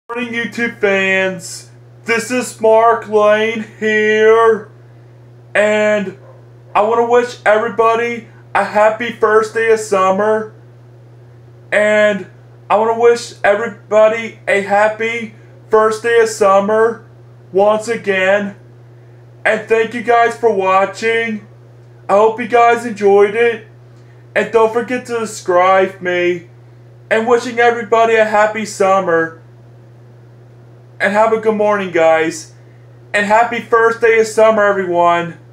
Morning, YouTube fans. This is Mark Lane here, and I want to wish everybody a happy first day of summer, and I want to wish everybody a happy first day of summer once again, and thank you guys for watching. I hope you guys enjoyed it, and don't forget to subscribe me, and wishing everybody a happy summer. And have a good morning, guys. And happy first day of summer, everyone.